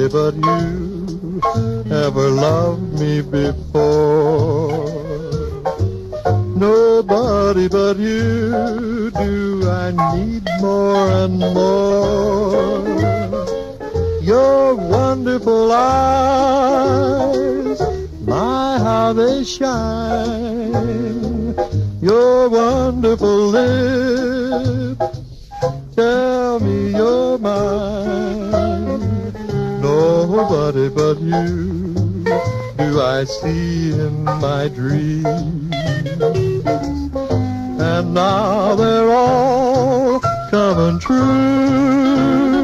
nobody but you ever loved me before. Nobody but you do I need more and more. Your wonderful eyes, my how they shine. Your wonderful lips, tell me you're mine. Nobody but you do I see in my dreams. And now they're all coming true.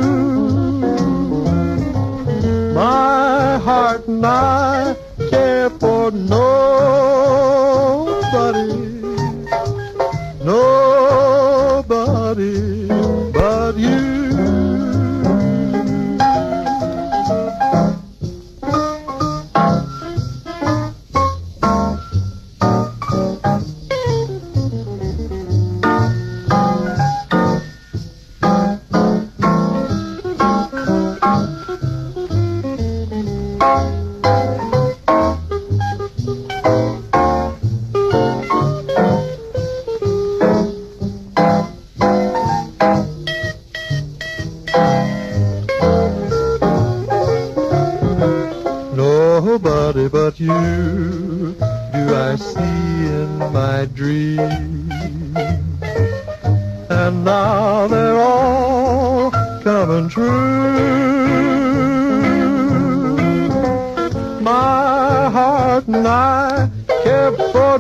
My heart and I care for nobody, nobody but you. Nobody but you do I see in my dreams. And now they're all coming true. My heart and I care for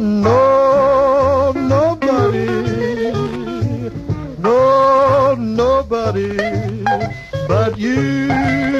nobody but you.